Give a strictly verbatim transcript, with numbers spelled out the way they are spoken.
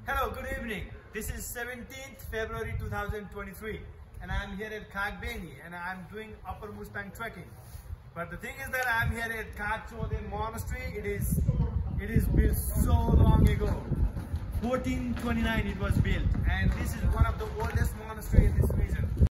Hello, good evening. This is seventeenth February two thousand twenty-three and I'm here at Kagbeni and I'm doing Upper Mustang trekking. But the thing is that I'm here at Kagbeni monastery. It is it is built so long ago. fourteen twenty-nine it was built, and this is one of the oldest monastery in this region.